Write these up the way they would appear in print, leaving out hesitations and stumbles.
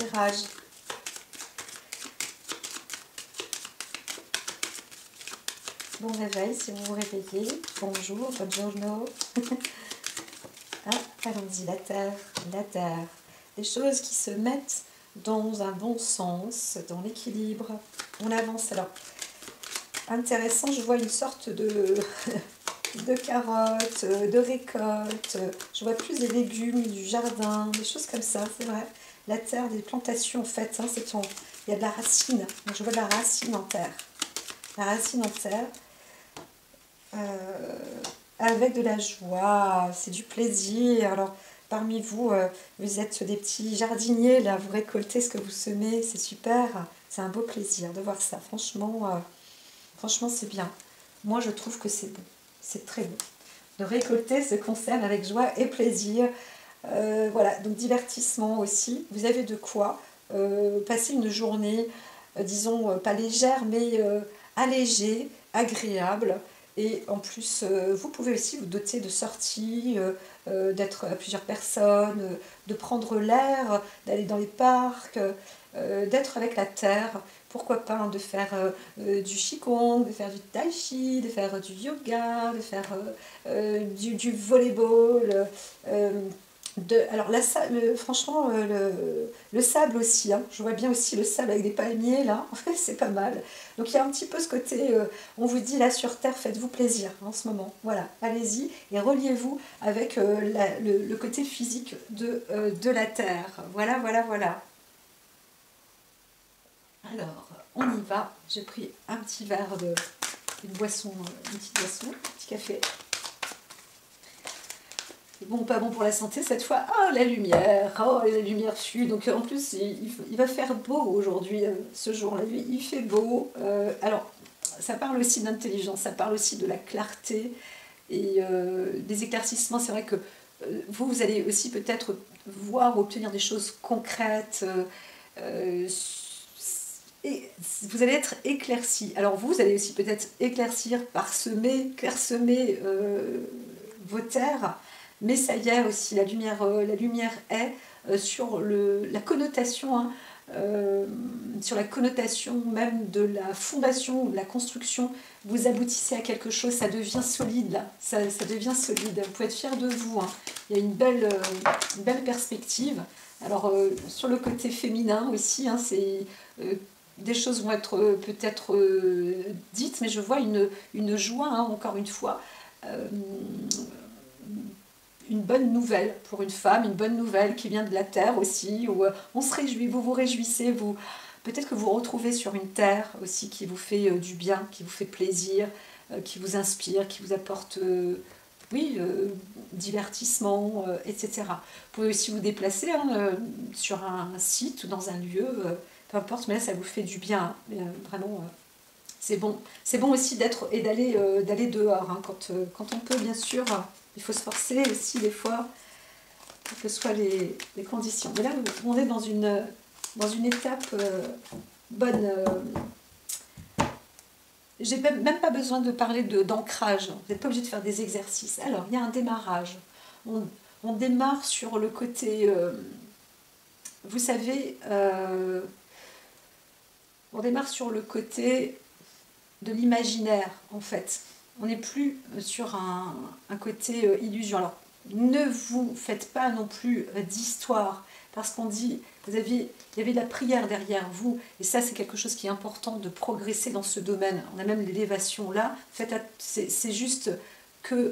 tirage. Bon réveil si vous vous réveillez. Bonjour, buongiorno. Ah, allons-y, la terre, la terre. Des choses qui se mettent dans un bon sens, dans l'équilibre. On avance. Alors, intéressant, je vois une sorte de, de carottes, de récoltes. Je vois plus des légumes, du jardin, des choses comme ça, c'est vrai. La terre, des plantations en fait, hein, il y a de la racine. Donc, je vois de la racine en terre. La racine en terre. Avec de la joie, c'est du plaisir. Alors, parmi vous, vous êtes des petits jardiniers, là, vous récoltez ce que vous semez, c'est super. C'est un beau plaisir de voir ça. Franchement, c'est bien. Moi, je trouve que c'est bon. C'est très bon. De récolter ce qu'on sème avec joie et plaisir. Voilà, donc divertissement aussi. Vous avez de quoi passer une journée, disons, pas légère, mais allégée, agréable. Et en plus, vous pouvez aussi vous doter de sorties, d'être à plusieurs personnes, de prendre l'air, d'aller dans les parcs, d'être avec la terre. Pourquoi pas, hein, de faire du qigong, de faire du tai chi, de faire du yoga, de faire du volleyball. Alors franchement, le sable aussi, hein. Je vois bien aussi le sable avec des palmiers là, c'est pas mal. Donc il y a un petit peu ce côté, on vous dit là sur Terre, faites-vous plaisir en ce moment. Voilà, allez-y et reliez-vous avec le côté physique de la Terre. Voilà, voilà, voilà. Alors, on y va. J'ai pris un petit verre une boisson, une petite boisson, un petit café. Bon, pas bon pour la santé cette fois. Ah, la lumière. Oh, la lumière fut. Donc en plus, il va faire beau aujourd'hui, ce jour-là. Il fait beau. Alors, ça parle aussi d'intelligence, ça parle aussi de la clarté et des éclaircissements. C'est vrai que vous allez aussi peut-être voir, obtenir des choses concrètes. Et vous allez être éclairci. Alors vous allez aussi peut-être éclaircir, parsemer, clairsemer vos terres. Mais ça y est aussi, la lumière est sur la connotation, hein, sur la connotation même de la fondation, de la construction. Vous aboutissez à quelque chose, ça devient solide là, ça devient solide. Vous pouvez être fiers de vous, hein. Il y a une belle perspective. Alors sur le côté féminin aussi, hein, des choses vont être peut-être dites, mais je vois une joie, hein, encore une fois. Une bonne nouvelle pour une femme, une bonne nouvelle qui vient de la terre aussi, où on se réjouit, vous vous réjouissez, peut-être que vous vous retrouvez sur une terre aussi qui vous fait du bien, qui vous fait plaisir, qui vous inspire, qui vous apporte divertissement, etc. Vous pouvez aussi vous déplacer, hein, sur un site ou dans un lieu, peu importe, mais là ça vous fait du bien, hein, vraiment. C'est bon aussi d'être et d'aller dehors, hein, quand on peut, bien sûr. Il faut se forcer aussi des fois, quelles que soient les conditions. Mais là, on est dans une étape bonne. J'ai même pas besoin de parler d'ancrage. Vous n'êtes pas obligé de faire des exercices. Alors, il y a un démarrage. On démarre sur le côté, vous savez, on démarre sur le côté de l'imaginaire, en fait. On n'est plus sur un côté illusion. Alors, ne vous faites pas non plus d'histoire, parce qu'on dit, il y avait de la prière derrière vous, et ça c'est quelque chose qui est important de progresser dans ce domaine. On a même l'élévation là. C'est juste que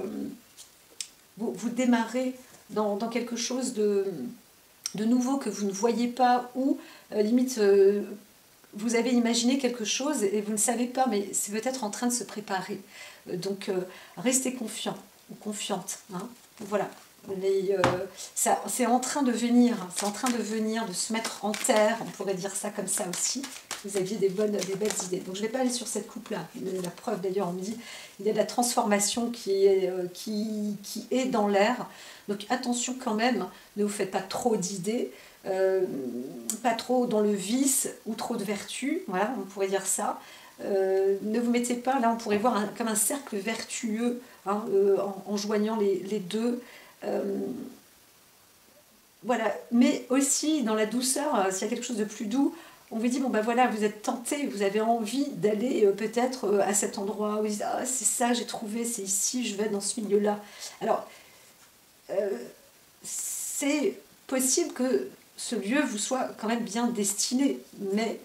vous démarrez dans quelque chose de nouveau que vous ne voyez pas, ou limite... vous avez imaginé quelque chose et vous ne savez pas, mais c'est peut-être en train de se préparer. Donc, restez confiant ou confiante. Hein. Voilà. C'est en train de venir, c'est en train de venir, de se mettre en terre, on pourrait dire ça comme ça aussi. Vous aviez des belles idées. Donc, je ne vais pas aller sur cette coupe-là. La preuve, d'ailleurs, on me dit il y a de la transformation qui est dans l'air. Donc, attention quand même, ne vous faites pas trop d'idées. Pas trop dans le vice ou trop de vertu, voilà, on pourrait dire ça. Ne vous mettez pas, là on pourrait voir comme un cercle vertueux, hein, en joignant les deux. voilà, mais aussi dans la douceur, s'il y a quelque chose de plus doux, on vous dit, bon ben voilà, vous êtes tenté, vous avez envie d'aller peut-être à cet endroit, où vous dites, ah c'est ça, j'ai trouvé, c'est ici, je vais dans ce milieu-là. Alors, euh, c'est possible que ce lieu vous soit quand même bien destiné, mais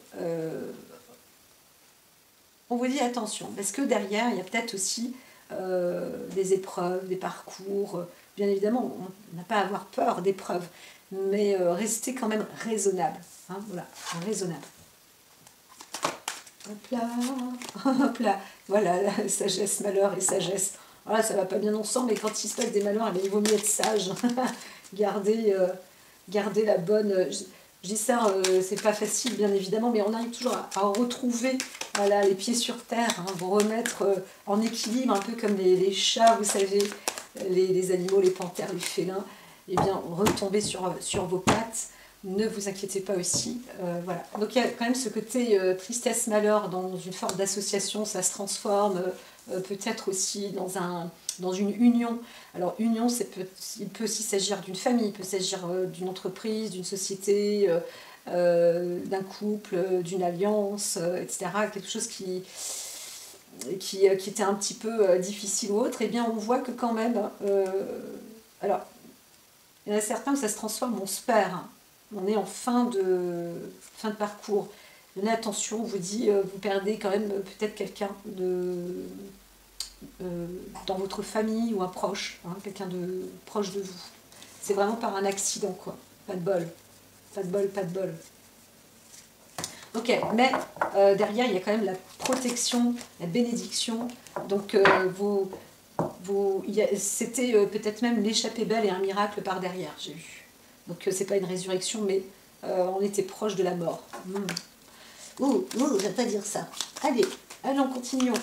on vous dit attention, parce que derrière, il y a peut-être aussi des épreuves, des parcours. Bien évidemment, on n'a pas à avoir peur d'épreuves, mais restez quand même raisonnable. Hein, voilà, raisonnable. Hop là, hop là. Voilà, la sagesse, malheur et sagesse. Voilà, ça va pas bien ensemble, mais quand il se passe des malheurs, eh bien, il vaut mieux être sage. Garder, garder la bonne. Je dis ça, c'est pas facile, bien évidemment, mais on arrive toujours à retrouver voilà, les pieds sur terre, hein, vous remettre en équilibre, un peu comme les chats, vous savez, les animaux, les panthères, les félins. Eh bien, retomber sur vos pattes. Ne vous inquiétez pas aussi. Voilà. Donc il y a quand même ce côté tristesse-malheur dans une forme d'association, ça se transforme peut-être aussi dans une union. Alors union, il peut aussi s'agir d'une famille, il peut s'agir d'une entreprise, d'une société, d'un couple, d'une alliance, etc. Quelque chose qui était un petit peu difficile ou autre. Eh bien on voit que quand même... alors, il y en a certains où ça se transforme, on se perd. Hein. On est en fin de parcours. Donnez attention, on vous dit, vous perdez quand même peut-être quelqu'un dans votre famille ou un proche, hein, quelqu'un de proche de vous. C'est vraiment par un accident, quoi. Pas de bol. Pas de bol, pas de bol. Ok, mais derrière, il y a quand même la protection, la bénédiction. Donc, c'était peut-être même l'échappée belle et un miracle par derrière, j'ai vu. Donc, c'est pas une résurrection, mais on était proche de la mort. Ouh, je vais pas dire ça. Allez, allons, continuons.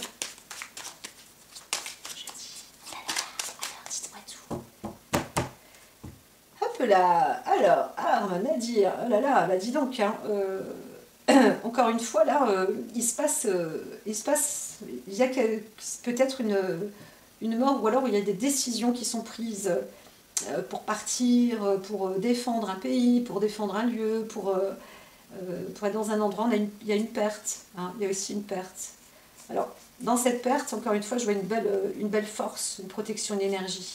Dites-moi tout. Hop là, alors, Nadir, oh là là, bah dis donc, hein, encore une fois, là, il y a peut-être une mort, ou alors il y a des décisions qui sont prises pour partir, pour défendre un pays, pour défendre un lieu, pour être dans un endroit, il y a une perte, hein, il y a aussi une perte. Alors, dans cette perte, encore une fois, je vois une belle force, une protection, une énergie.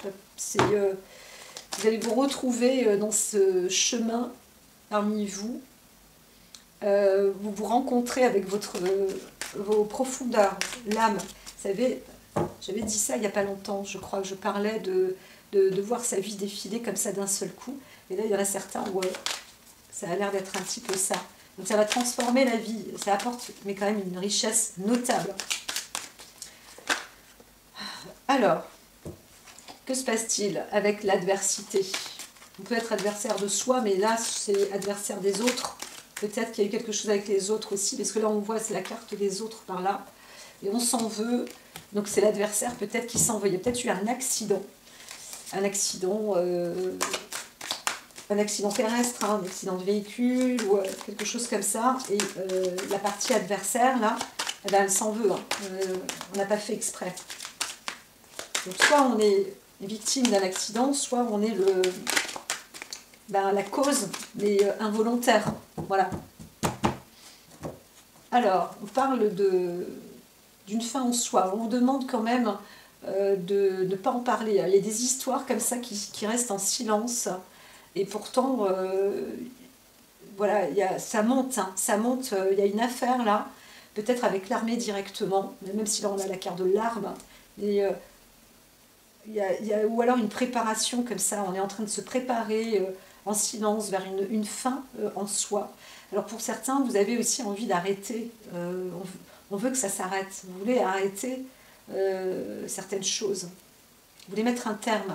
Vous allez vous retrouver dans ce chemin parmi vous. Vous vous rencontrez avec vos profondeurs, l'âme. Vous savez, j'avais dit ça il n'y a pas longtemps, je crois que je parlais de voir sa vie défiler comme ça d'un seul coup. Et là, il y en a certains où ça a l'air d'être un petit peu ça. Donc ça va transformer la vie, ça apporte mais quand même une richesse notable. Alors, que se passe-t-il avec l'adversité? On peut être adversaire de soi, mais là, c'est adversaire des autres. Peut-être qu'il y a eu quelque chose avec les autres aussi, parce que là, on voit, c'est la carte des autres par là. Et on s'en veut. Donc, c'est l'adversaire peut-être qui s'en veut. Il y a peut-être eu un accident. Un accident terrestre, hein, un accident de véhicule, ou quelque chose comme ça. Et la partie adversaire, là, eh ben, elle s'en veut. Hein. On n'a pas fait exprès. Donc, soit on est victime d'un accident, soit on est la cause, mais involontaire. Voilà. Alors, on parle d'une fin en soi. On vous demande quand même de ne pas en parler. Il y a des histoires comme ça qui restent en silence. Et pourtant, voilà, ça monte. Hein, ça monte. Il y a une affaire là, peut-être avec l'armée directement, même si là on a la carte de l'arme. Et ou alors une préparation comme ça. On est en train de se préparer en silence vers une fin en soi. Alors pour certains, vous avez aussi envie d'arrêter. On veut que ça s'arrête. Vous voulez arrêter certaines choses. Vous voulez mettre un terme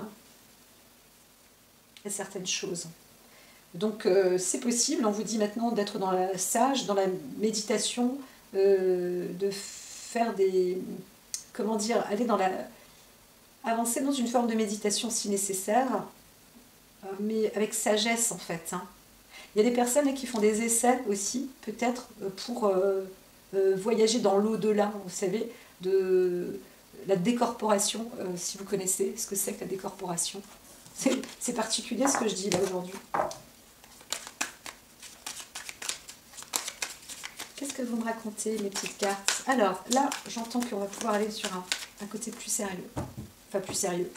à certaines choses. Donc c'est possible, on vous dit maintenant d'être dans la sage, dans la méditation, de faire des... Comment dire, avancer dans une forme de méditation si nécessaire, mais avec sagesse en fait. Hein. Il y a des personnes qui font des essais aussi, peut-être, pour voyager dans l'au-delà, vous savez, de la décorporation, si vous connaissez ce que c'est que la décorporation. C'est particulier ce que je dis là aujourd'hui. Qu'est-ce que vous me racontez, mes petites cartes? Alors, là, j'entends qu'on va pouvoir aller sur un côté plus sérieux. Enfin, plus sérieux.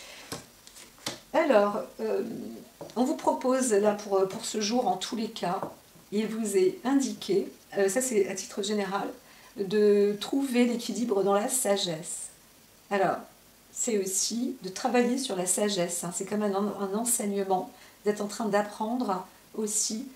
Alors, on vous propose, là, pour ce jour, en tous les cas, il vous est indiqué, ça c'est à titre général, de trouver l'équilibre dans la sagesse. Alors, c'est aussi de travailler sur la sagesse. Hein. C'est comme un enseignement. Vous êtes en train d'apprendre aussi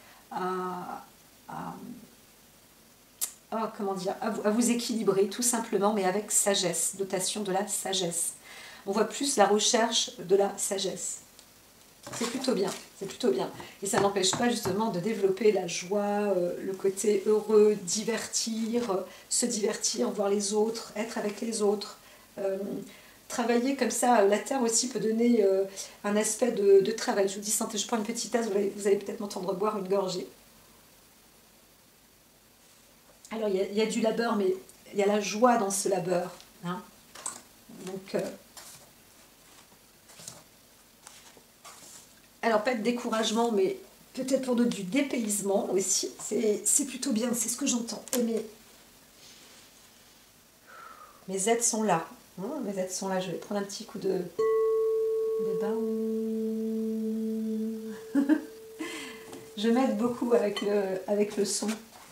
comment dire, à vous équilibrer tout simplement, mais avec sagesse, dotation de la sagesse. On voit plus la recherche de la sagesse. C'est plutôt bien, c'est plutôt bien. Et ça n'empêche pas justement de développer la joie, le côté heureux, se divertir, voir les autres, être avec les autres. Travailler comme ça, la terre aussi peut donner un aspect de travail. Je vous dis, sentez, je prends une petite tasse, vous allez peut-être m'entendre boire une gorgée. Alors, il y a du labeur, mais il y a la joie dans ce labeur. Hein. Donc, alors, pas de découragement, mais peut-être pour d'autres du dépaysement aussi. C'est plutôt bien, c'est ce que j'entends. Mes aides sont là. Hein, mes aides sont là. Je vais prendre un petit coup de bain. Je m'aide beaucoup avec le son.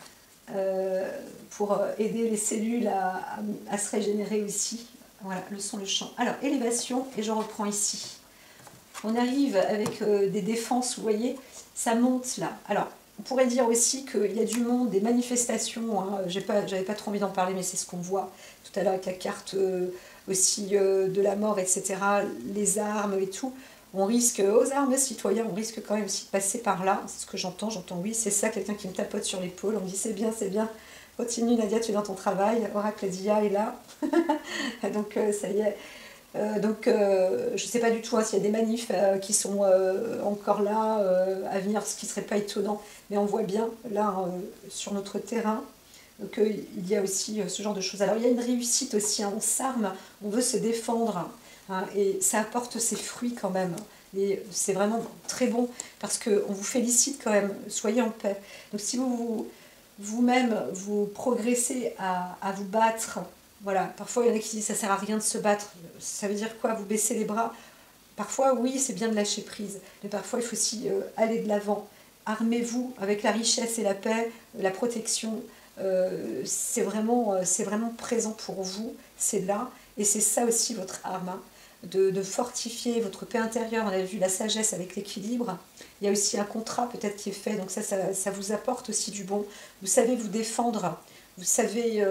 Pour aider les cellules à se régénérer aussi. Voilà, le son, le chant. Alors, élévation, et je reprends ici. On arrive avec des défenses, vous voyez, ça monte là. Alors, on pourrait dire aussi qu'il y a du monde, des manifestations. Hein, j'avais pas trop envie d'en parler, mais c'est ce qu'on voit tout à l'heure avec la carte aussi de la mort, etc. Les armes et tout. On risque, aux armes citoyens, on risque quand même aussi de passer par là. C'est ce que j'entends oui, c'est ça, quelqu'un qui me tapote sur l'épaule. On me dit c'est bien, continue Nadia, tu es dans ton travail. Oracle Dia est là. Donc ça y est. Je ne sais pas du tout hein, s'il y a des manifs qui sont encore là à venir, ce qui ne serait pas étonnant. Mais on voit bien là sur notre terrain qu'il y a aussi ce genre de choses. Alors il y a une réussite aussi, hein, on s'arme, on veut se défendre. Hein, et ça apporte ses fruits quand même. Et c'est vraiment très bon parce qu'on vous félicite quand même. Soyez en paix. Donc si vous-même vous progressez à vous battre, voilà. Parfois il y en a qui disent ça sert à rien de se battre. Ça veut dire quoi? Vous baissez les bras? Parfois oui, c'est bien de lâcher prise. Mais parfois il faut aussi aller de l'avant. Armez-vous avec la richesse et la paix, la protection. C'est vraiment présent pour vous. C'est là. Et c'est ça aussi votre arme. Hein. De fortifier votre paix intérieure. On a vu la sagesse avec l'équilibre. Il y a aussi un contrat peut-être qui est fait, donc ça vous apporte aussi du bon. Vous savez vous défendre, vous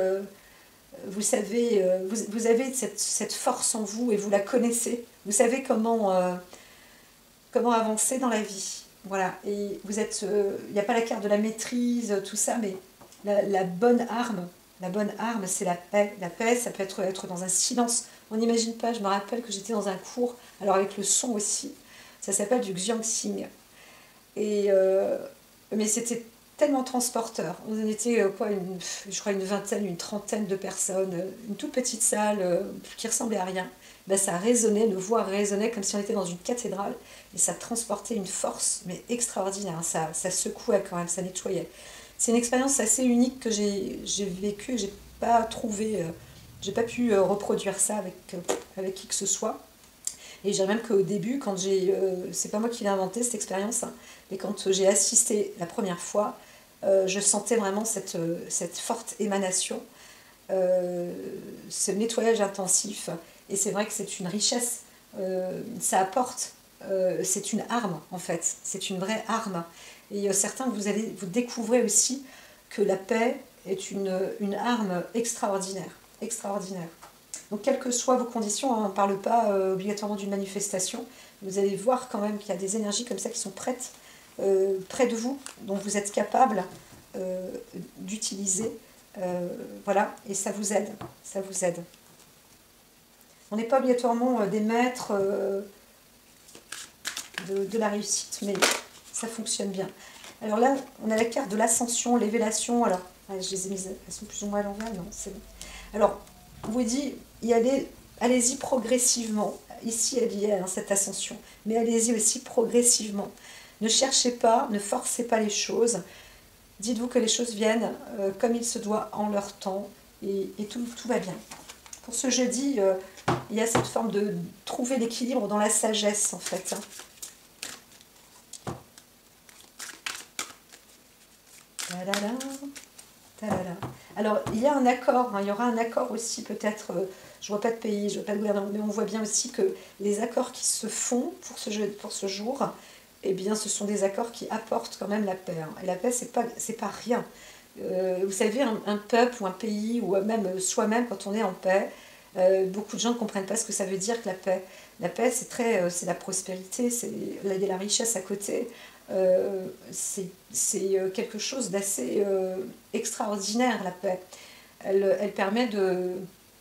avez cette force en vous et vous la connaissez. Vous savez comment avancer dans la vie. Voilà, et vous êtes, il n'y a pas la carte de la maîtrise, tout ça, mais la bonne arme, c'est la paix. La paix, ça peut être dans un silence. On n'imagine pas, je me rappelle que j'étais dans un cours, alors avec le son aussi, ça s'appelle du Xiangxing. Mais c'était tellement transporteur. On était, je crois, une vingtaine, une trentaine de personnes, une toute petite salle qui ressemblait à rien. Ben, ça résonnait, nos voix résonnaient comme si on était dans une cathédrale, et ça transportait une force, mais extraordinaire. Ça secouait quand même, ça nettoyait. C'est une expérience assez unique que j'ai vécue, j'ai pas trouvé... j'ai pas pu reproduire ça avec qui que ce soit. Et je dirais même qu'au début, quand c'est pas moi qui l'ai inventé cette expérience, hein, mais quand j'ai assisté la première fois, je sentais vraiment cette forte émanation, ce nettoyage intensif. Et c'est vrai que c'est une richesse, ça apporte, c'est une arme en fait, c'est une vraie arme. Et certains, vous découvrez aussi que la paix est une arme extraordinaire. Donc, quelles que soient vos conditions, hein, on ne parle pas obligatoirement d'une manifestation, vous allez voir quand même qu'il y a des énergies comme ça qui sont prêtes, près de vous, dont vous êtes capable d'utiliser. Voilà, et ça vous aide. On n'est pas obligatoirement des maîtres de la réussite, mais ça fonctionne bien. Alors là, on a la carte de l'ascension, l'évélation. Alors, je les ai mises, elles sont plus ou moins à l'envers, non, c'est bon. Alors, on vous dit, allez-y progressivement. ici elle y est, hein, cette ascension. Mais allez-y aussi progressivement. Ne cherchez pas, ne forcez pas les choses. Dites-vous que les choses viennent comme il se doit en leur temps et tout va bien. Pour ce jeudi, il y a cette forme de trouver l'équilibre dans la sagesse en fait. Ta-da-da, ta-da-da. Alors, il y a un accord, hein, il y aura un accord aussi peut-être, je vois pas de pays, je vois pas de gouvernement, mais on voit bien aussi que les accords qui se font pour ce jour, eh bien, ce sont des accords qui apportent quand même la paix. Hein. Et la paix, c'est pas rien. Vous savez, un peuple ou un pays, ou même soi-même, quand on est en paix, beaucoup de gens ne comprennent pas ce que ça veut dire que la paix. La paix, c'est la prospérité, il y a la richesse à côté. C'est quelque chose d'assez extraordinaire, la paix. Elle permet de...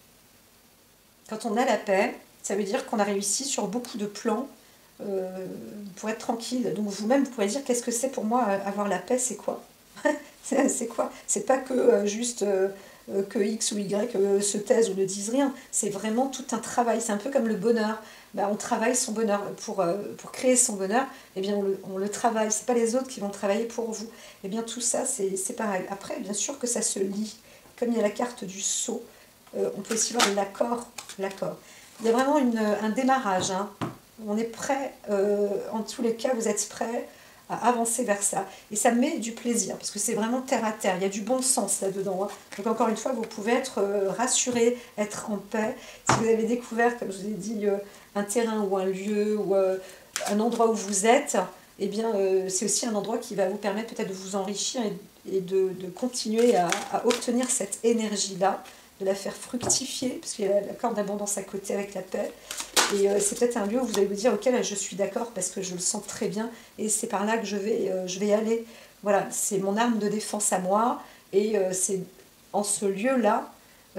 Quand on a la paix, ça veut dire qu'on a réussi sur beaucoup de plans pour être tranquille. Donc vous-même, vous pouvez dire, qu'est-ce que c'est pour moi avoir la paix, c'est quoi? C'est quoi? C'est pas que juste que X ou Y se taisent ou ne disent rien. C'est vraiment tout un travail. C'est un peu comme le bonheur. Ben, on travaille son bonheur. Pour créer son bonheur, eh bien, on le travaille. C'est pas les autres qui vont travailler pour vous. Eh bien, tout ça, c'est pareil. Après, bien sûr que ça se lie. Comme il y a la carte du sceau, on peut aussi voir l'accord. Il y a vraiment un démarrage. Hein. On est prêt. En tous les cas, vous êtes prêts à avancer vers ça. Et ça met du plaisir, parce que c'est vraiment terre à terre. Il y a du bon sens là-dedans. Hein. Donc encore une fois, vous pouvez être rassuré, être en paix. Si vous avez découvert, comme je vous ai dit, un terrain ou un lieu ou un endroit où vous êtes, eh bien c'est aussi un endroit qui va vous permettre peut-être de vous enrichir et de continuer à obtenir cette énergie-là, de la faire fructifier, parce qu'il y a la corde d'abondance à côté avec la paix. Et c'est peut-être un lieu où vous allez vous dire, ok, là, je suis d'accord parce que je le sens très bien et c'est par là que je vais aller. Voilà, c'est mon arme de défense à moi et c'est en ce lieu-là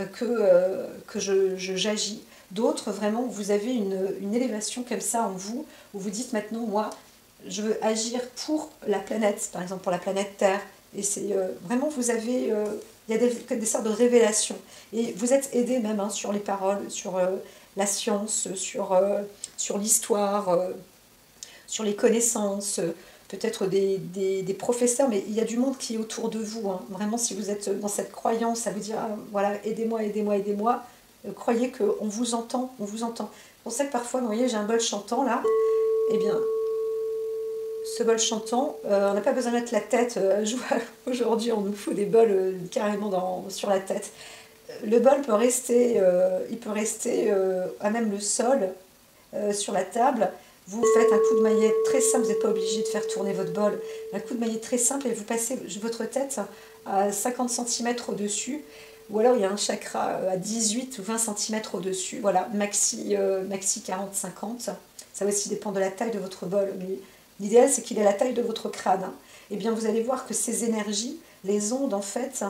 que j'agis. D'autres, vraiment, vous avez une élévation comme ça en vous, où vous dites maintenant, moi, je veux agir pour la planète, par exemple pour la planète Terre. Et c'est vraiment, vous avez, il y a des sortes de révélations. Et vous êtes aidé même hein, sur les paroles, sur la science, sur l'histoire, sur les connaissances, peut-être des professeurs, mais il y a du monde qui est autour de vous. Hein. Vraiment, si vous êtes dans cette croyance, ça vous dire, ah, voilà, aidez-moi, aidez-moi, aidez-moi, croyez qu'on vous entend, on vous entend. C'est pour ça que parfois, vous voyez, j'ai un bol chantant là, eh bien, ce bol chantant, on n'a pas besoin de mettre la tête, je vois, aujourd'hui on nous fout des bols carrément sur la tête. Le bol peut rester, il peut rester à même le sol, sur la table. Vous faites un coup de maillet très simple, vous n'êtes pas obligé de faire tourner votre bol. Un coup de maillet très simple et vous passez votre tête à 50 cm au-dessus. Ou alors il y a un chakra à 18 ou 20 cm au-dessus. Voilà, maxi 40-50. Ça va aussi dépendre de la taille de votre bol. Mais l'idéal, c'est qu'il ait la taille de votre crâne. Hein. Et bien, vous allez voir que ces énergies, les ondes, en fait,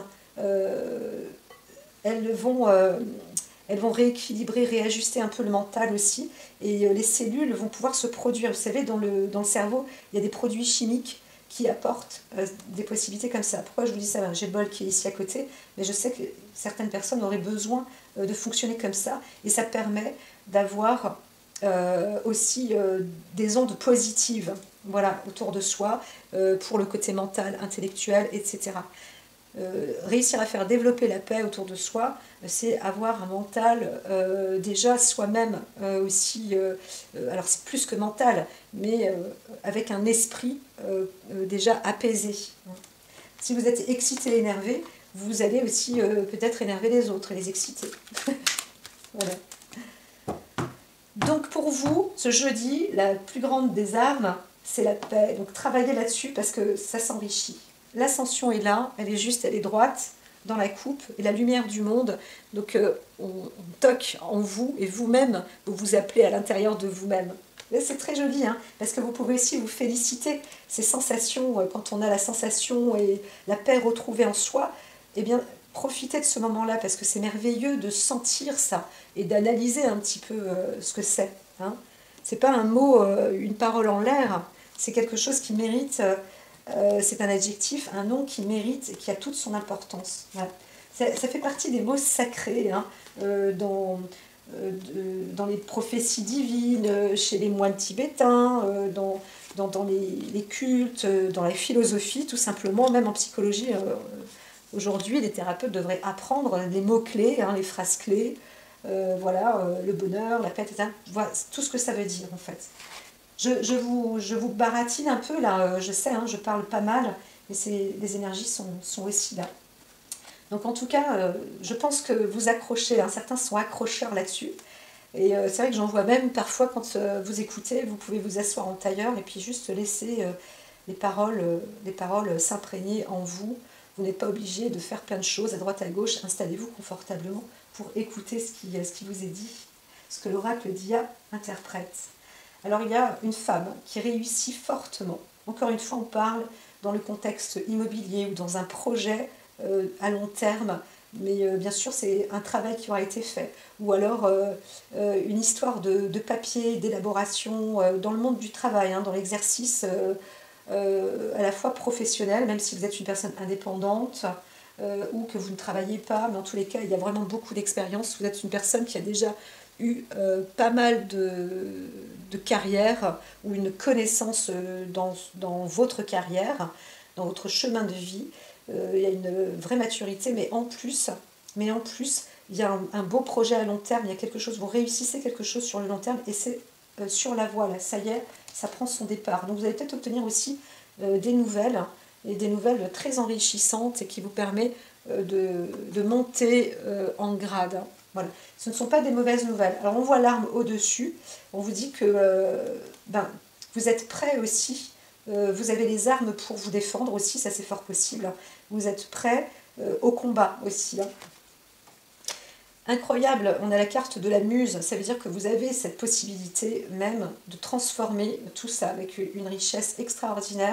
elles vont rééquilibrer, réajuster un peu le mental aussi. Et les cellules vont pouvoir se produire. Vous savez, dans le cerveau, il y a des produits chimiques qui apportent des possibilités comme ça. Pourquoi je vous dis ça? J'ai le bol qui est ici à côté, mais je sais que certaines personnes auraient besoin de fonctionner comme ça. Et ça permet d'avoir aussi des ondes positives, voilà, autour de soi, pour le côté mental, intellectuel, etc. Réussir à faire développer la paix autour de soi, c'est avoir un mental déjà soi-même aussi, alors c'est plus que mental, mais avec un esprit déjà apaisé. Si vous êtes excité, énervé, vous allez aussi peut-être énerver les autres et les exciter. Voilà. Donc pour vous, ce jeudi, la plus grande des armes, c'est la paix. Donc travaillez là-dessus parce que ça s'enrichit. L'ascension est là, elle est juste, elle est droite dans la coupe, et la lumière du monde, donc on toque en vous, et vous-même, vous vous appelez à l'intérieur de vous-même. C'est très joli, hein, parce que vous pouvez aussi vous féliciter. Ces sensations, quand on a la sensation et la paix retrouvée en soi, eh bien, profitez de ce moment-là, parce que c'est merveilleux de sentir ça, et d'analyser un petit peu ce que c'est. Hein. C'est pas un mot, une parole en l'air, c'est quelque chose qui mérite... c'est un adjectif, un nom qui mérite et qui a toute son importance. Voilà. Ça fait partie des mots sacrés hein, dans les prophéties divines, chez les moines tibétains, dans les cultes, dans la philosophie, tout simplement, même en psychologie. Aujourd'hui, les thérapeutes devraient apprendre les mots-clés, hein, les phrases-clés, voilà, le bonheur, la paix, etc. Voilà, tout ce que ça veut dire, en fait. Je vous baratine un peu, là, je sais, hein, je parle pas mal, mais les énergies sont aussi là. Donc en tout cas, je pense que vous accrochez, hein, certains sont accrocheurs là-dessus. Et c'est vrai que j'en vois même parfois quand vous écoutez, vous pouvez vous asseoir en tailleur et puis juste laisser les paroles s'imprégner en vous. Vous n'êtes pas obligé de faire plein de choses à droite à gauche. Installez-vous confortablement pour écouter ce qui vous est dit, ce que l'oracle d'Ia interprète. Alors il y a une femme qui réussit fortement. Encore une fois, on parle dans le contexte immobilier ou dans un projet à long terme, mais bien sûr c'est un travail qui aura été fait. Ou alors une histoire de papier, d'élaboration dans le monde du travail, hein, dans l'exercice à la fois professionnel, même si vous êtes une personne indépendante ou que vous ne travaillez pas, mais en tous les cas il y a vraiment beaucoup d'expérience. Vous êtes une personne qui a déjà eu pas mal de carrière ou une connaissance dans votre carrière, dans votre chemin de vie. Il y a une vraie maturité, mais en plus, il y a un beau projet à long terme, il y a quelque chose, vous réussissez quelque chose sur le long terme, et c'est sur la voie, là, ça y est, ça prend son départ. Donc vous allez peut-être obtenir aussi des nouvelles, et des nouvelles très enrichissantes, et qui vous permet de monter en grade. Voilà. Ce ne sont pas des mauvaises nouvelles. Alors on voit l'arme au-dessus, on vous dit que vous êtes prêt aussi, vous avez les armes pour vous défendre aussi, ça c'est fort possible. Vous êtes prêt au combat aussi. Hein. Incroyable, on a la carte de la muse, ça veut dire que vous avez cette possibilité même de transformer tout ça avec une richesse extraordinaire,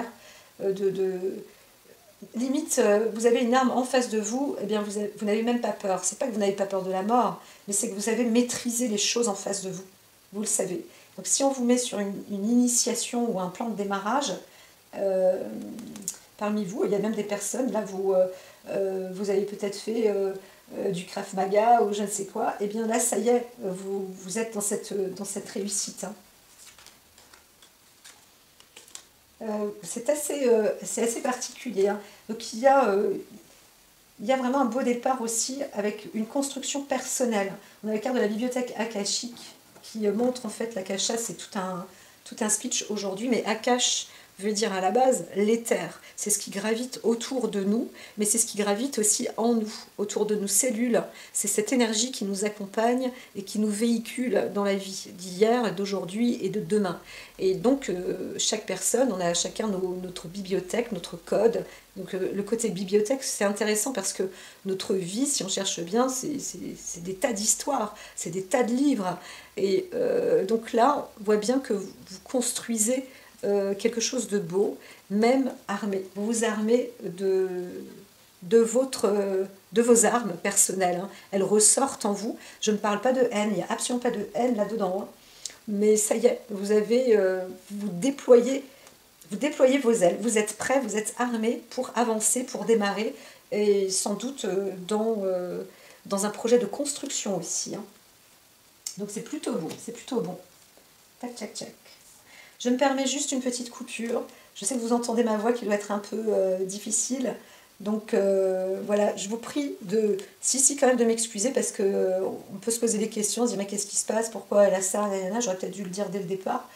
limite, vous avez une arme en face de vous, eh bien vous n'avez même pas peur. C'est pas que vous n'avez pas peur de la mort, mais c'est que vous avez maîtrisé les choses en face de vous. Vous le savez. Donc si on vous met sur une initiation ou un plan de démarrage, euh, parmi vous, il y a même des personnes, là vous avez peut-être fait du Krav Maga ou je ne sais quoi, et bien là ça y est, vous êtes dans cette réussite. Hein. C'est assez particulier. Hein. Donc il y a vraiment un beau départ aussi avec une construction personnelle. On a la carte de la bibliothèque akashique qui montre en fait l'akasha, c'est tout un speech aujourd'hui, mais akash veut dire à la base l'éther. C'est ce qui gravite autour de nous, mais c'est ce qui gravite aussi en nous, autour de nos cellules. C'est cette énergie qui nous accompagne et qui nous véhicule dans la vie d'hier, d'aujourd'hui et de demain. Et donc, chaque personne, on a chacun notre bibliothèque, notre code. Donc, le côté bibliothèque, c'est intéressant parce que notre vie, si on cherche bien, c'est des tas d'histoires, c'est des tas de livres. Et donc là, on voit bien que vous construisez quelque chose de beau, même armé. Vous vous armez de vos armes personnelles. Hein. Elles ressortent en vous. Je ne parle pas de haine, il n'y a absolument pas de haine là-dedans. Hein. Mais ça y est, vous déployez vos ailes. Vous êtes prêts, vous êtes armés pour avancer, pour démarrer, et sans doute dans un projet de construction aussi. Hein. Donc c'est plutôt beau, c'est plutôt bon. Tac, tac, tac. Je me permets juste une petite coupure. Je sais que vous entendez ma voix qui doit être un peu difficile. Donc voilà, je vous prie quand même de m'excuser parce que on peut se poser des questions, se dire mais qu'est-ce qui se passe, pourquoi elle a ça, j'aurais peut-être dû le dire dès le départ.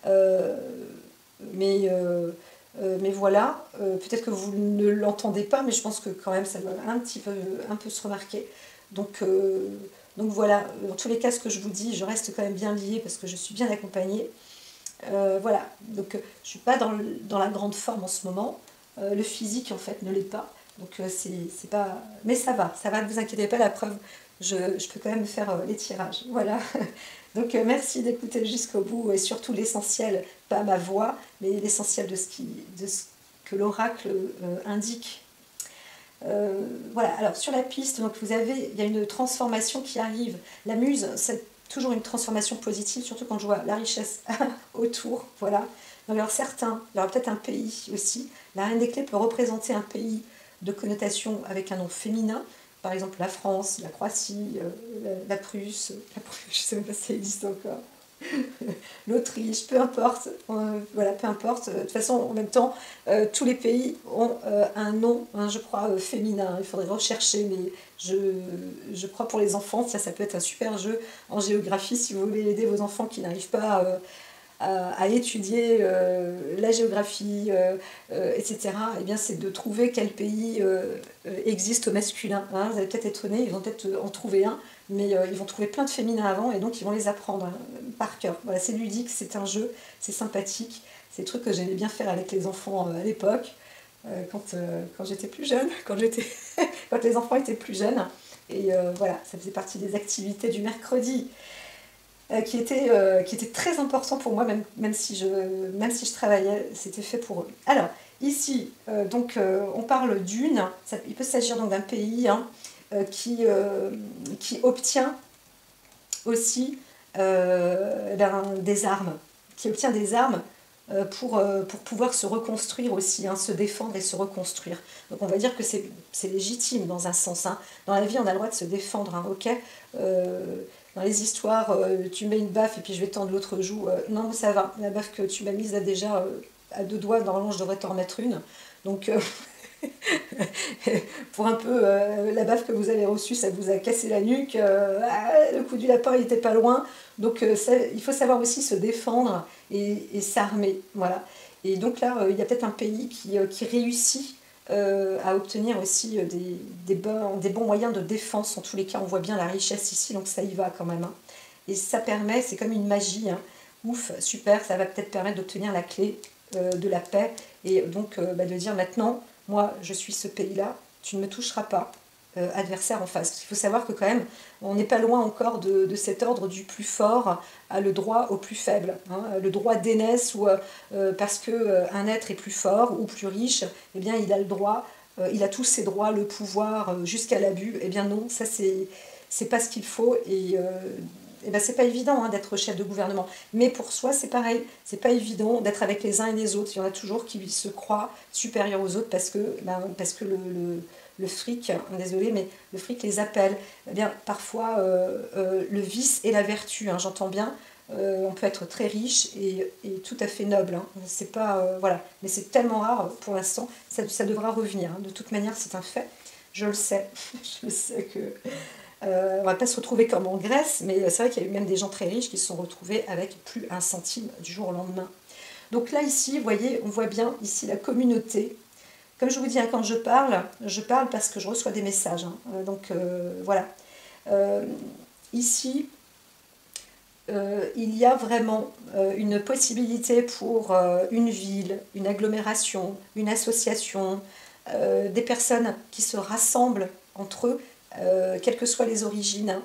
Mais voilà, peut-être que vous ne l'entendez pas, mais je pense que quand même ça doit un peu se remarquer. Donc voilà, dans tous les cas, ce que je vous dis, je reste quand même bien liée parce que je suis bien accompagnée. Voilà, donc je ne suis pas dans la grande forme en ce moment. Le physique en fait ne l'est pas. Donc c'est pas. Mais ça va, ne vous inquiétez pas, la preuve, je peux quand même faire les tirages. Voilà. Donc merci d'écouter jusqu'au bout et surtout l'essentiel, pas ma voix, mais l'essentiel de ce que l'oracle indique. Voilà, alors sur la piste, donc il y a une transformation qui arrive. La muse, c'est toujours une transformation positive, surtout quand je vois la richesse autour, voilà. Donc alors certains, il y aura peut-être un pays aussi. La reine des clés peut représenter un pays de connotation avec un nom féminin, par exemple la France, la Croatie, la Prusse, je sais même pas si ça existe encore, l'Autriche, peu importe, voilà, peu importe. De toute façon, en même temps, tous les pays ont un nom, hein, je crois, féminin. Il faudrait rechercher, mais je crois pour les enfants, ça peut être un super jeu en géographie si vous voulez aider vos enfants qui n'arrivent pas à étudier la géographie, etc. Eh bien, c'est de trouver quel pays existe au masculin. Hein. Vous allez peut-être être étonnés, ils vont peut-être en trouver un, mais ils vont trouver plein de féminins avant et donc ils vont les apprendre hein, par cœur. Voilà, c'est ludique, c'est un jeu, c'est sympathique. C'est des trucs que j'aimais bien faire avec les enfants à l'époque, quand j'étais plus jeune, quand les enfants étaient plus jeunes. Et voilà, ça faisait partie des activités du mercredi qui était très important pour moi, même si je travaillais, c'était fait pour eux. Alors, ici, on parle d'une, il peut s'agir donc d'un pays hein, qui obtient aussi des armes, pour pouvoir se reconstruire aussi, hein, se défendre et se reconstruire. Donc on va dire que c'est légitime dans un sens. Hein. Dans la vie, on a le droit de se défendre, hein, ok dans les histoires, tu mets une baffe et puis je vais tendre l'autre joue. Non, ça va. La baffe que tu m'as mise là déjà à deux doigts, normalement je devrais t'en remettre une. Donc, pour un peu la baffe que vous avez reçue, ça vous a cassé la nuque. Le coup du lapin, il n'était pas loin. Donc, il faut savoir aussi se défendre et s'armer. Voilà. Et donc là, il y a peut-être un pays qui réussit à obtenir aussi des bons moyens de défense. En tous les cas, on voit bien la richesse ici, donc ça y va quand même. Hein. Et ça permet, c'est comme une magie. Hein. Ouf, super, ça va peut-être permettre d'obtenir la clé de la paix. Et donc de dire maintenant, moi je suis ce pays-là, tu ne me toucheras pas. Adversaire en face. Il faut savoir que quand même, on n'est pas loin encore de cet ordre du plus fort à le droit au plus faible. Hein. Le droit d'aînesse, ou parce qu'un être est plus fort ou plus riche, eh bien il a le droit, il a tous ses droits, le pouvoir, jusqu'à l'abus. Eh bien non, ça c'est pas ce qu'il faut et ben, c'est pas évident hein, d'être chef de gouvernement. Mais pour soi, c'est pareil. C'est pas évident d'être avec les uns et les autres. Il y en a toujours qui se croient supérieurs aux autres parce que le fric, désolé, mais le fric les appelle. Eh bien, parfois, le vice et la vertu, hein, j'entends bien. On peut être très riche et tout à fait noble. Hein. C'est pas, voilà. Mais c'est tellement rare pour l'instant, ça devra revenir. Hein. De toute manière, c'est un fait. Je le sais. Je sais que on va pas se retrouver comme en Grèce, mais c'est vrai qu'il y a eu même des gens très riches qui se sont retrouvés avec plus un centime du jour au lendemain. Donc là, ici, vous voyez, on voit bien ici la communauté. Comme je vous dis, hein, quand je parle parce que je reçois des messages. Hein. Voilà. Ici, il y a vraiment une possibilité pour une ville, une agglomération, une association, des personnes qui se rassemblent entre eux, quelles que soient les origines, hein,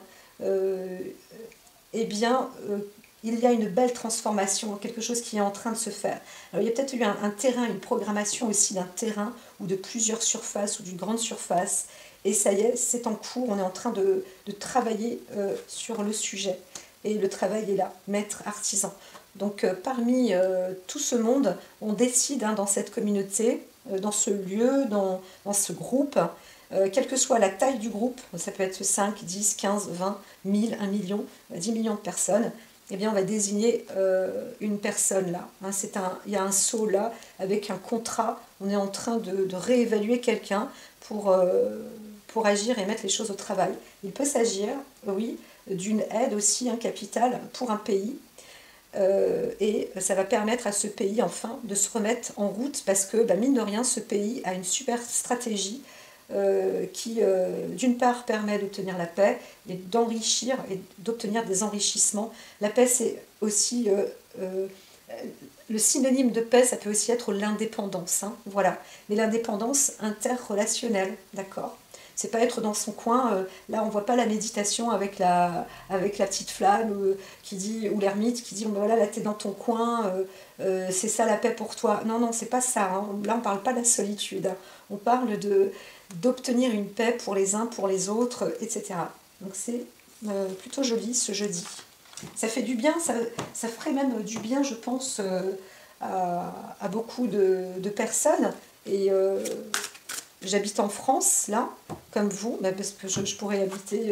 eh bien, il y a une belle transformation, quelque chose qui est en train de se faire. Alors, il y a peut-être eu un terrain, une programmation aussi d'un terrain ou de plusieurs surfaces ou d'une grande surface. Et ça y est, c'est en cours, on est en train de travailler sur le sujet. Et le travail est là, maître, artisan. Donc parmi tout ce monde, on décide hein, dans cette communauté, dans ce lieu, dans ce groupe, quelle que soit la taille du groupe, ça peut être 5, 10, 15, 20, 1000, 1 million, 10 millions de personnes, eh bien on va désigner une personne là. Hein, il y a un sceau là avec un contrat, on est en train de réévaluer quelqu'un pour agir et mettre les choses au travail. Il peut s'agir, oui, d'une aide aussi, un capital pour un pays. Et ça va permettre à ce pays enfin de se remettre en route parce que mine de rien ce pays a une super stratégie qui d'une part permet d'obtenir la paix et d'enrichir et d'obtenir des enrichissements. La paix c'est aussi le synonyme de paix, ça peut aussi être l'indépendance, hein, voilà. Mais l'indépendance interrelationnelle, d'accord. C'est pas être dans son coin, là on voit pas la méditation avec la petite flamme qui dit, ou l'ermite qui dit, bon, voilà, là t'es dans ton coin, c'est ça la paix pour toi. Non, non, c'est pas ça, hein. Là on parle pas de la solitude, hein. On parle d'obtenir une paix pour les uns, pour les autres, etc. Donc c'est plutôt joli ce jeudi. Ça fait du bien, ça ferait même du bien, je pense, à beaucoup de personnes. Et j'habite en France, là, comme vous, bah, parce que je pourrais habiter,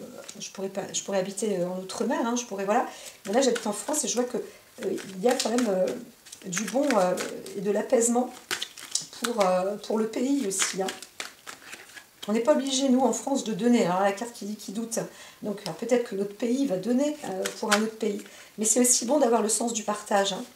je pourrais habiter en Outre-mer, hein, je pourrais, voilà. Mais là, j'habite en France et je vois que il y a quand même du bon et de l'apaisement pour le pays aussi, hein. On n'est pas obligé, nous, en France, de donner. Alors, la carte qui dit qui doute. Donc, peut-être que notre pays va donner pour un autre pays. Mais c'est aussi bon d'avoir le sens du partage, hein.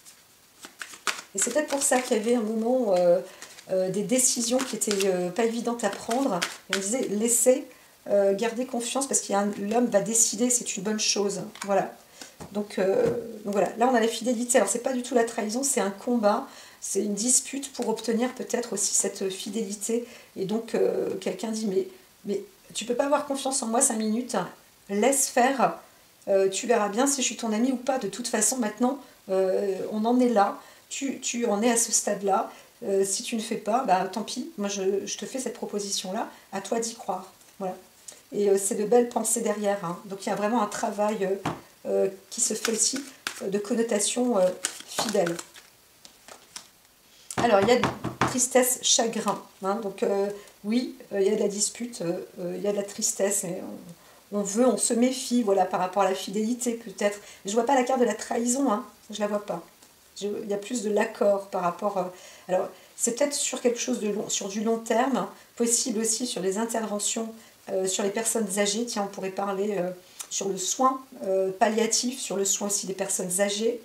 Et c'est peut-être pour ça qu'il y avait un moment des décisions qui n'étaient pas évidentes à prendre. Et on disait, laissez, garder confiance, parce qu'il y a l'homme va décider, c'est une bonne chose. Voilà. Donc voilà, là on a la fidélité. Alors, c'est pas du tout la trahison, c'est un combat. C'est une dispute pour obtenir peut-être aussi cette fidélité. Et donc, quelqu'un dit, mais tu peux pas avoir confiance en moi 5 minutes, hein. Laisse faire, tu verras bien si je suis ton ami ou pas. De toute façon, maintenant, on en est là. Tu en es à ce stade-là. Si tu ne fais pas, bah tant pis. Moi, je te fais cette proposition-là. À toi d'y croire. Voilà. Et c'est de belles pensées derrière, hein. Donc, il y a vraiment un travail qui se fait aussi de connotation fidèle. Alors, il y a de tristesse, chagrin, hein. Donc, oui, il y a de la dispute, il y a de la tristesse. Et on se méfie, voilà, par rapport à la fidélité, peut-être. Je ne vois pas la carte de la trahison, hein. Je ne la vois pas. Il y a plus de l'accord par rapport... alors, c'est peut-être sur quelque chose de long, sur du long terme, hein, possible aussi sur les interventions sur les personnes âgées. Tiens, on pourrait parler sur le soin palliatif, sur le soin aussi des personnes âgées.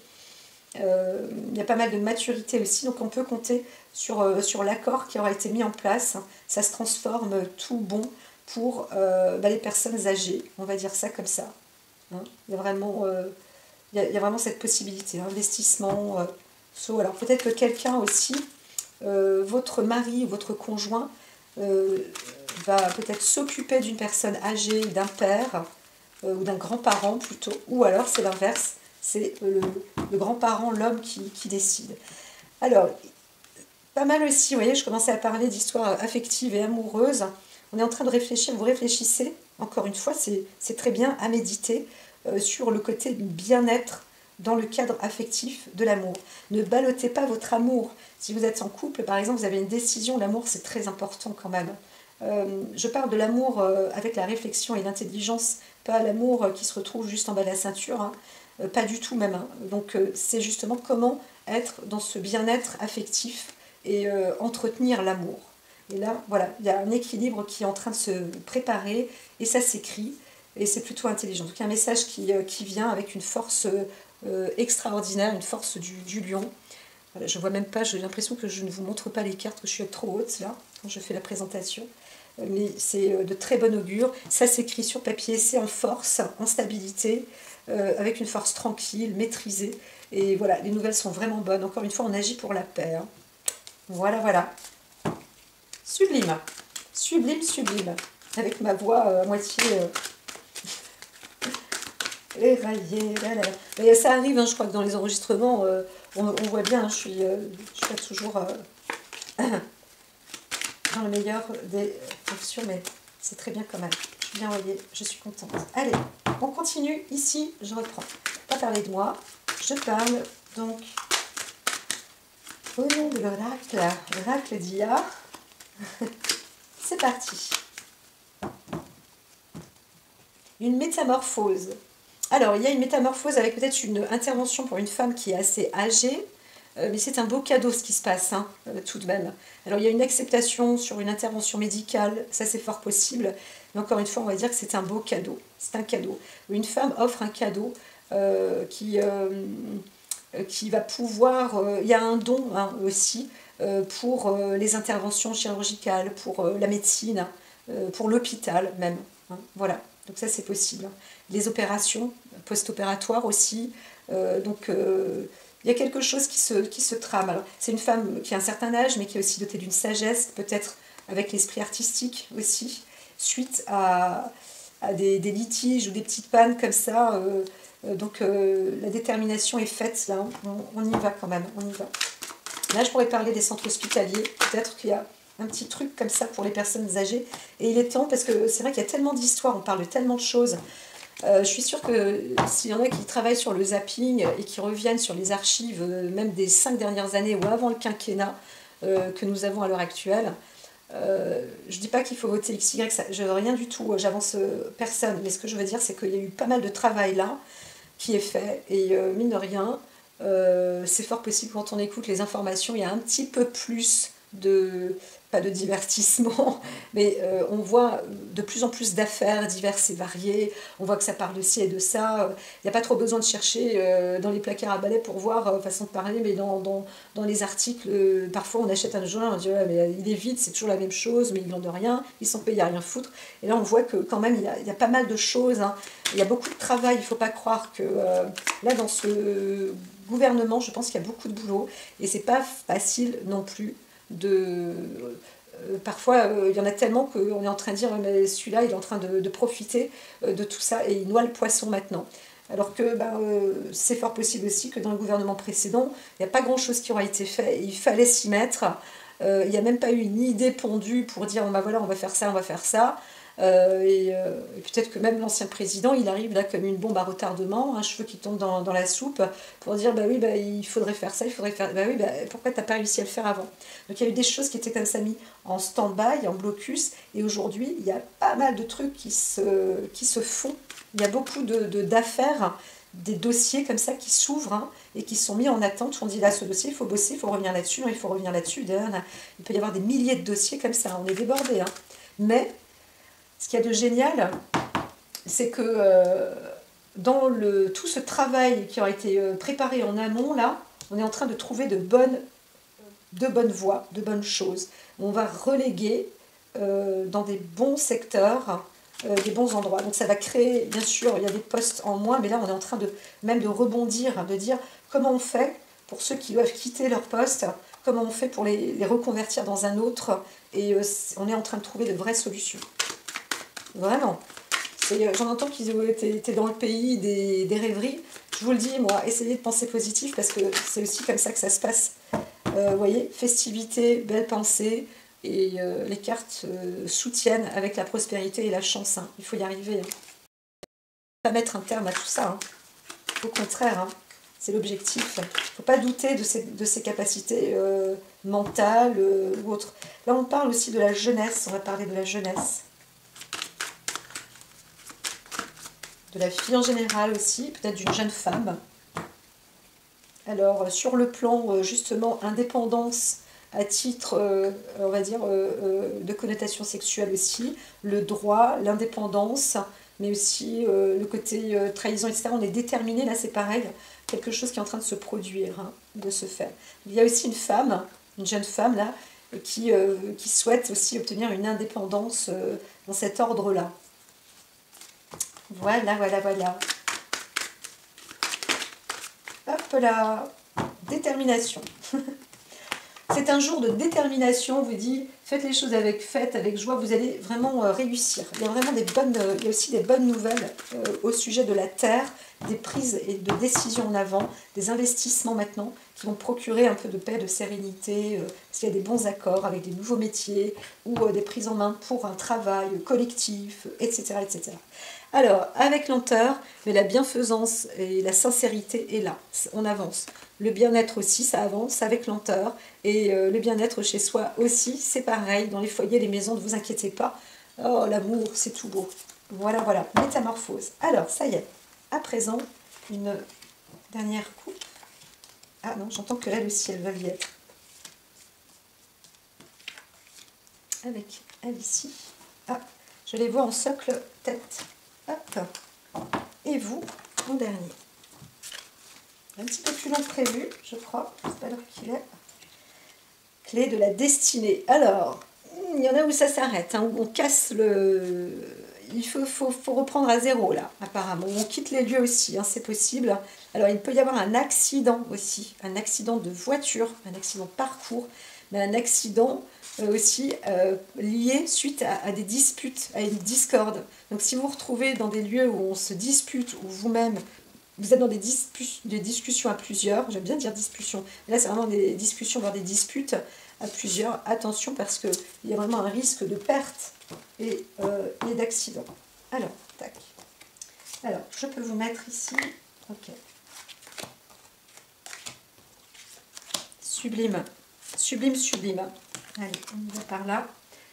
Il y a pas mal de maturité aussi, donc on peut compter sur l'accord qui aura été mis en place. Ça se transforme tout bon pour les personnes âgées, on va dire ça comme ça, hein. Il y a vraiment, il y a vraiment cette possibilité, hein, investissement. Alors peut-être que quelqu'un aussi, votre mari ou votre conjoint, va peut-être s'occuper d'une personne âgée, d'un père ou d'un grand-parent plutôt, ou alors c'est l'inverse. C'est le grand-parent, l'homme qui décide. Alors, pas mal aussi, vous voyez, je commençais à parler d'histoires affectives et amoureuses. On est en train de réfléchir, vous réfléchissez, encore une fois, c'est très bien à méditer sur le côté du bien-être dans le cadre affectif de l'amour. Ne ballottez pas votre amour. Si vous êtes en couple, par exemple, vous avez une décision, l'amour c'est très important quand même. Je parle de l'amour avec la réflexion et l'intelligence, pas l'amour qui se retrouve juste en bas de la ceinture, hein. Pas du tout même, hein. Donc c'est justement comment être dans ce bien-être affectif et entretenir l'amour. Et là, voilà, il y a un équilibre qui est en train de se préparer et ça s'écrit et c'est plutôt intelligent. Donc il y a un message qui vient avec une force extraordinaire, une force du lion. Voilà, je vois même pas, j'ai l'impression que je ne vous montre pas les cartes, que je suis trop haute là, quand je fais la présentation. Mais c'est de très bon augure. Ça s'écrit sur papier, c'est en force, en stabilité, avec une force tranquille, maîtrisée. Et voilà, les nouvelles sont vraiment bonnes. Encore une fois, on agit pour la paix, hein. Voilà, voilà. Sublime. Sublime, sublime. Avec ma voix à moitié éraillée. Là, là. Mais ça arrive, hein, je crois que dans les enregistrements, on voit bien, hein, je suis pas toujours dans le meilleur des fonctions, mais c'est très bien quand même. Je suis bien envoyée, je suis contente. Allez, on continue. Ici, je reprends. Pas parler de moi, je parle donc au nom de l'oracle d'IA. C'est parti. Une métamorphose. Alors, il y a une métamorphose avec peut-être une intervention pour une femme qui est assez âgée, mais c'est un beau cadeau ce qui se passe, hein, tout de même. Alors, il y a une acceptation sur une intervention médicale, ça c'est fort possible, mais encore une fois, on va dire que c'est un beau cadeau. C'est un cadeau. Une femme offre un cadeau qui va pouvoir... il y a un don, hein, aussi pour les interventions chirurgicales, pour la médecine, pour l'hôpital même, hein, voilà. Donc ça c'est possible. Les opérations post-opératoires aussi. Il y a quelque chose qui se trame. Alors, c'est une femme qui a un certain âge, mais qui est aussi dotée d'une sagesse, peut-être avec l'esprit artistique aussi, suite à des litiges ou des petites pannes comme ça. La détermination est faite, là, on y va quand même, on y va. Là, je pourrais parler des centres hospitaliers, peut-être qu'il y a un petit truc comme ça pour les personnes âgées. Et il est temps, parce que c'est vrai qu'il y a tellement d'histoires, on parle de tellement de choses. Je suis sûre que s'il y en a qui travaillent sur le zapping et qui reviennent sur les archives, même des 5 dernières années ou avant le quinquennat que nous avons à l'heure actuelle, Je dis pas qu'il faut voter X, Y, ça, rien du tout, j'avance personne, mais ce que je veux dire, c'est qu'il y a eu pas mal de travail là qui est fait, et mine de rien, c'est fort possible quand on écoute les informations, il y a un petit peu plus de, pas de divertissement, mais on voit de plus en plus d'affaires diverses et variées, on voit que ça parle de ci et de ça, il n'y a pas trop besoin de chercher dans les placards à balai pour voir, façon de parler, mais dans les articles, parfois on achète un journal, on dit ouais, mais il est vide, c'est toujours la même chose, mais ils n'ont de rien, ils sont payés à rien foutre, et là on voit que quand même il y a pas mal de choses, hein. Il y a beaucoup de travail, il ne faut pas croire que là dans ce gouvernement, je pense qu'il y a beaucoup de boulot, et c'est pas facile non plus de... parfois, il y en a tellement qu'on est en train de dire mais celui-là, il est en train de profiter de tout ça et il noie le poisson maintenant. Alors que c'est fort possible aussi que dans le gouvernement précédent, il n'y a pas grand-chose qui aura été fait. Et il fallait s'y mettre. Il n'y a même pas eu une idée pondue pour dire bon, voilà, on va faire ça, on va faire ça. Et peut-être que même l'ancien président, il arrive là comme une bombe à retardement, un cheveu qui tombe dans la soupe, pour dire bah oui, il faudrait faire ça, il faudrait faire. Bah oui, pourquoi t'as pas réussi à le faire avant? Donc il y a eu des choses qui étaient comme ça mis en stand-by, en blocus, et aujourd'hui il y a pas mal de trucs qui se font. Il y a beaucoup d'affaires, des dossiers comme ça qui s'ouvrent hein, et qui sont mis en attente. On dit là, ce dossier, il faut bosser, il faut revenir là-dessus, il faut revenir là-dessus. Il peut y avoir des milliers de dossiers comme ça, on est débordé. Hein. Mais ce qu'il y a de génial, c'est que dans tout ce travail qui a été préparé en amont, là, on est en train de trouver de bonnes voies, de bonnes choses. On va reléguer dans des bons secteurs, des bons endroits. Donc ça va créer, bien sûr, il y a des postes en moins, mais là on est en train même de rebondir, de dire comment on fait pour ceux qui doivent quitter leur poste, comment on fait pour les reconvertir dans un autre, et on est en train de trouver de vraies solutions. Vraiment. J'en entends qu'ils étaient dans le pays des rêveries. Je vous le dis, moi, essayez de penser positif parce que c'est aussi comme ça que ça se passe. Vous voyez, festivité, belle pensée, et les cartes soutiennent avec la prospérité et la chance. Hein. Il faut y arriver. Hein. Pas mettre un terme à tout ça. Hein. Au contraire, hein, c'est l'objectif. Il ne faut pas douter de ses capacités mentales ou autres. Là, on parle aussi de la jeunesse. On va parler de la jeunesse. De la fille en général aussi, peut-être d'une jeune femme. Alors, sur le plan, justement, indépendance à titre, on va dire, de connotation sexuelle aussi, le droit, l'indépendance, mais aussi le côté trahison, etc. On est déterminé, là c'est pareil, quelque chose qui est en train de se produire, hein, de se faire. Il y a aussi une jeune femme, là, qui souhaite aussi obtenir une indépendance dans cet ordre-là. Voilà, voilà, voilà. Hop là, détermination. C'est un jour de détermination, on vous dit, faites les choses avec fête, avec joie, vous allez vraiment réussir. Il y a vraiment il y a aussi des bonnes nouvelles au sujet de la terre, des prises et de décisions en avant, des investissements maintenant qui vont procurer un peu de paix, de sérénité, parce qu'il y a des bons accords avec des nouveaux métiers ou des prises en main pour un travail collectif, etc., etc. Alors, avec lenteur, mais la bienfaisance et la sincérité est là, on avance. Le bien-être aussi, ça avance avec lenteur. Et le bien-être chez soi aussi, c'est pareil. Dans les foyers, les maisons, ne vous inquiétez pas. Oh, l'amour, c'est tout beau. Voilà, voilà, métamorphose. Alors, ça y est. À présent, une dernière coupe. Ah non, j'entends que elle aussi, elle va y être. Avec elle ici. Ah, je les vois en socle tête. Hop. Et vous, en dernier. Un petit peu plus long que prévu, je crois. C'est pas l'heure qu'il est. Clé de la destinée. Alors, il y en a où ça s'arrête, hein, où on casse le... Il faut reprendre à zéro, là, apparemment. On quitte les lieux aussi, hein, c'est possible. Alors, il peut y avoir un accident aussi, un accident de voiture, un accident de parcours, mais un accident aussi lié suite à des disputes, à une discorde. Donc, si vous vous retrouvez dans des lieux où on se dispute, ou vous-même, vous êtes dans des discussions à plusieurs, j'aime bien dire discussion, là c'est vraiment des discussions, voire des disputes à plusieurs, attention parce qu'il y a vraiment un risque de perte et d'accident. Alors, tac. Alors, je peux vous mettre ici, ok. Sublime, sublime, sublime. Allez, on y va par là.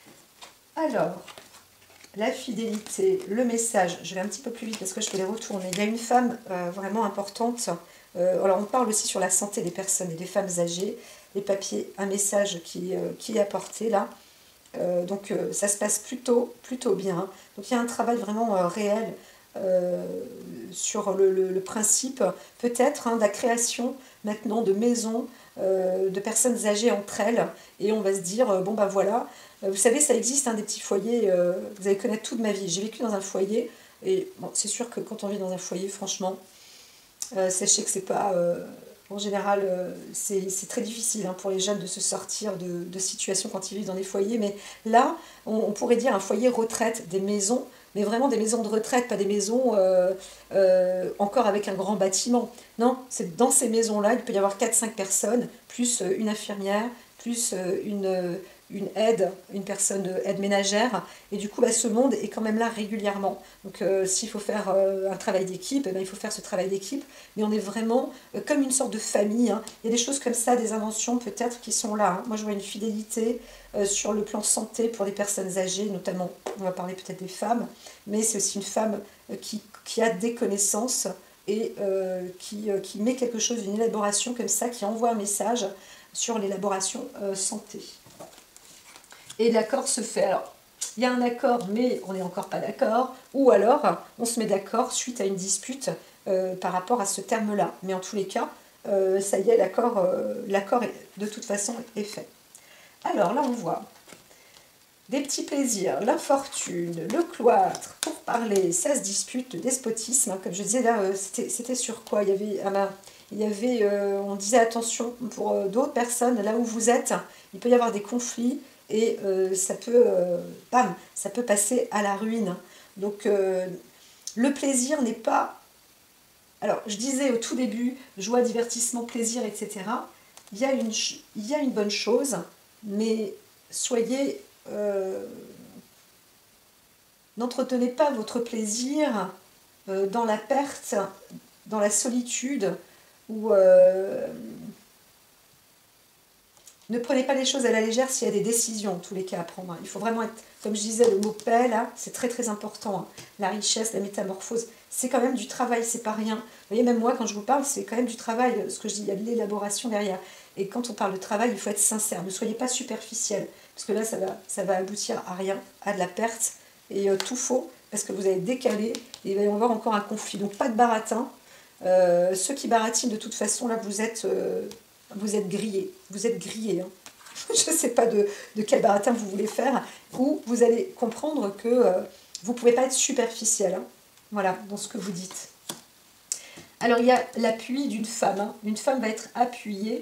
Alors, la fidélité, le message, je vais un petit peu plus vite parce que je peux les retourner. Il y a une femme vraiment importante. Alors, on parle aussi sur la santé des personnes et des femmes âgées. Les papiers, un message qui est apporté là. Donc, ça se passe plutôt bien. Donc, il y a un travail vraiment réel sur le principe, peut-être, de la création maintenant de maisons, de personnes âgées entre elles. Et on va se dire, bon, ben voilà. Vous savez, ça existe, des petits foyers, vous allez connaître toute ma vie. J'ai vécu dans un foyer, et bon, c'est sûr que quand on vit dans un foyer, franchement, sachez que c'est pas... en général, c'est très difficile pour les jeunes de se sortir de situations quand ils vivent dans des foyers. Mais là, on pourrait dire un foyer retraite, des maisons, mais vraiment des maisons de retraite, pas des maisons encore avec un grand bâtiment. Non, c'est dans ces maisons-là, il peut y avoir 4-5 personnes, plus une infirmière, plus une aide, une personne aide ménagère, et du coup ce monde est quand même là régulièrement. Donc s'il faut faire un travail d'équipe, il faut faire ce travail d'équipe, mais on est vraiment comme une sorte de famille. Il y a des choses comme ça, des inventions peut-être qui sont là. Moi je vois une fidélité sur le plan santé pour les personnes âgées, notamment on va parler peut-être des femmes, mais c'est aussi une femme qui a des connaissances et qui met quelque chose, une élaboration comme ça, qui envoie un message sur l'élaboration santé. Et l'accord se fait. Alors, il y a un accord, mais on n'est encore pas d'accord. Ou alors, on se met d'accord suite à une dispute par rapport à ce terme-là. Mais en tous les cas, ça y est, l'accord de toute façon est fait. Alors là, on voit des petits plaisirs, l'infortune, le cloître, pour parler, ça se dispute, le despotisme. Comme je disais là, c'était sur quoi? Il y avait on disait attention pour d'autres personnes, là où vous êtes, il peut y avoir des conflits. Et ça peut passer à la ruine. Donc le plaisir n'est pas... Alors je disais au tout début, joie, divertissement, plaisir, etc. Il y a une bonne chose, mais soyez... n'entretenez pas votre plaisir dans la perte, dans la solitude, ou... ne prenez pas les choses à la légère s'il y a des décisions, en tous les cas, à prendre. Il faut vraiment être, comme je disais, le mot paix, là, c'est très très important. La richesse, la métamorphose, c'est quand même du travail, c'est pas rien. Vous voyez, même moi, quand je vous parle, c'est quand même du travail. Ce que je dis, il y a de l'élaboration derrière. Et quand on parle de travail, il faut être sincère. Ne soyez pas superficiel, parce que là, ça va aboutir à rien, à de la perte, et tout faux, parce que vous allez décaler, et il va y avoir encore un conflit. Donc, pas de baratin. Ceux qui baratinent, de toute façon, là, vous êtes grillés. Vous êtes grillés. Je ne sais pas de quel baratin vous voulez faire, ou vous allez comprendre que vous ne pouvez pas être superficiel. Voilà, dans ce que vous dites. Alors, il y a l'appui d'une femme. Une femme va être appuyée,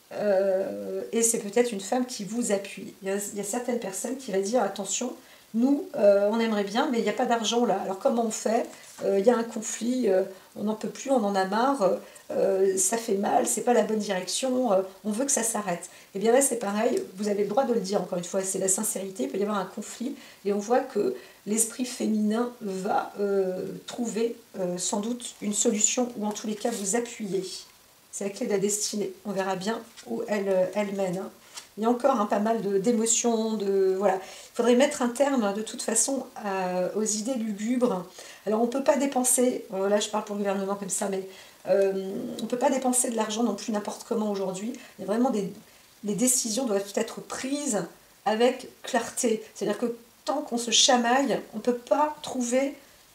et c'est peut-être une femme qui vous appuie. Il y a certaines personnes qui vont dire, attention, nous, on aimerait bien, mais il n'y a pas d'argent là. Alors, comment on fait? Il y a un conflit, on n'en peut plus, on en a marre, ça fait mal, c'est pas la bonne direction, on veut que ça s'arrête. Et bien là, c'est pareil, vous avez le droit de le dire, encore une fois, c'est la sincérité, il peut y avoir un conflit, et on voit que l'esprit féminin va trouver sans doute une solution, ou en tous les cas vous appuyer. C'est la clé de la destinée, on verra bien où elle mène. Il y a encore pas mal d'émotions, voilà. Il faudrait mettre un terme de toute façon aux idées lugubres. Alors on ne peut pas dépenser, là je parle pour le gouvernement comme ça, mais on ne peut pas dépenser de l'argent non plus n'importe comment aujourd'hui. Il y a vraiment les décisions doivent être prises avec clarté. C'est-à-dire que tant qu'on se chamaille, on ne peut pas trouver...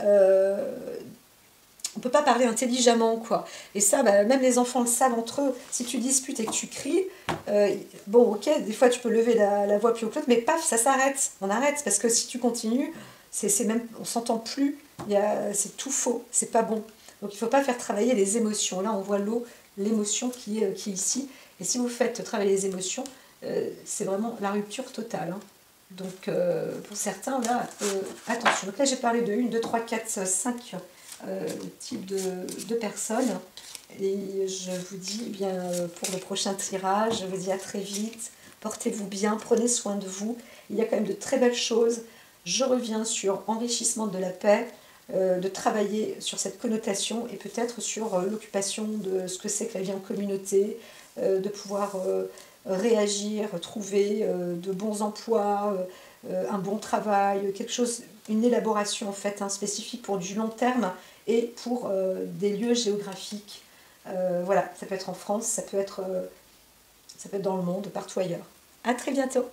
on ne peut pas parler intelligemment, quoi. Et ça, même les enfants le savent entre eux. Si tu disputes et que tu cries, bon, ok, des fois tu peux lever la voix plus haut que l'autre, mais paf, ça s'arrête. On arrête, parce que si tu continues, on s'entend plus. C'est tout faux, c'est pas bon. Donc il ne faut pas faire travailler les émotions. Là, on voit l'émotion qui est ici. Et si vous faites travailler les émotions, c'est vraiment la rupture totale. Donc pour certains, là, attention. Donc là, j'ai parlé de 1, 2, 3, 4, 5... type de personnes, et je vous dis bien pour le prochain tirage, je vous dis à très vite, portez-vous bien, prenez soin de vous, il y a quand même de très belles choses. Je reviens sur enrichissement de la paix, de travailler sur cette connotation et peut-être sur l'occupation de ce que c'est que la vie en communauté, de pouvoir réagir, trouver de bons emplois, un bon travail, quelque chose, une élaboration en fait hein, spécifique pour du long terme et pour des lieux géographiques. Voilà, ça peut être en France, ça peut être dans le monde, partout ailleurs. À très bientôt.